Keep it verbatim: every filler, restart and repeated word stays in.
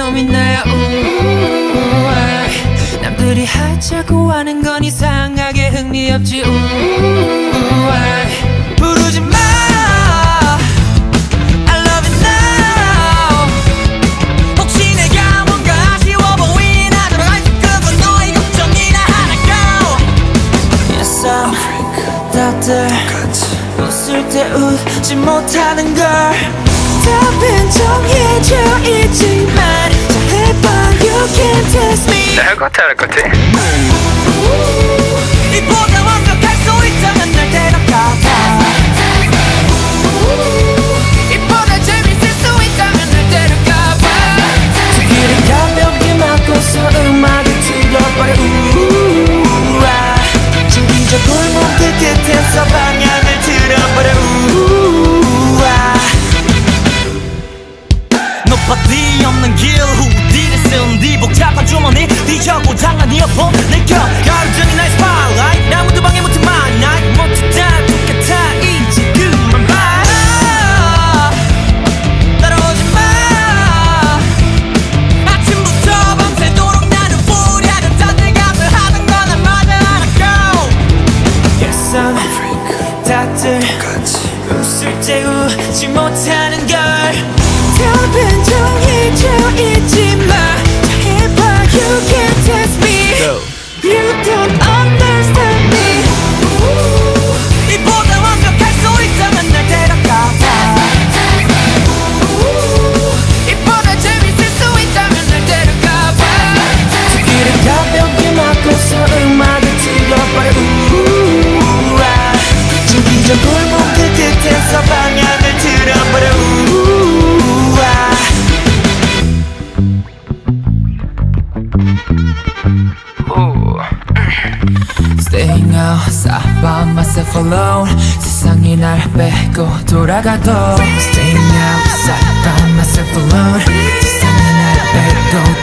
놈이 나야. 우우우아. 남들이 하자고 하는 건 이상하게 흥미 없지. 우우우아. 부르지 마. I love you now. 혹시 내가 뭔가 아쉬워 보이나 들어갈 그건 너의 걱정이나 하나고. Yes I'm 다들 웃을 때 웃지 못하는 걸 답은 정해져 있지만 잘해봐 you can test me. 할 것 같아 할 것 같아. 이보다 완벽할 수 있다면 날 데려가봐. 이보다 재밌을 수 있다면 날 데려가봐. 뒤를 가볍게 막고서 음악을 틀어버려. 우우우아. 준비자 골목 그 끝에서 방향을 틀어버려. 우우우아. 높아뒤 없는 길 후디를 쓴 뒤 복잡한 주머니 뒤져고 장난 이어폰 내켜 가로등이 나의 스팟라이트 나무도 방해 못해 my night 모두 다 똑같아 이제 그만 봐라. 따라오지 마. 아침부터 밤새도록 나를 부리하는 다들 값을 하는 건 난 맞아 알았고. Yes I'm 다들 웃을 때 웃지 못하는 걸 답은 정해져 있지만 잘해봐 you can't test me. You don't understand me. 이보다 완벽할 수 있다면 날 데려가봐. 이보다 재밌을 수 있다면 날 데려가봐. 뒤를 가볍게 막고서 음악을 틀어버려. 우우우아. 준비자 골목 그 끝에서 방향을 틀어버려. 우우우아. Staying outside by myself alone. 세상이 날 빼고 돌아가도 Staying outside by myself alone. 세상이 날 빼고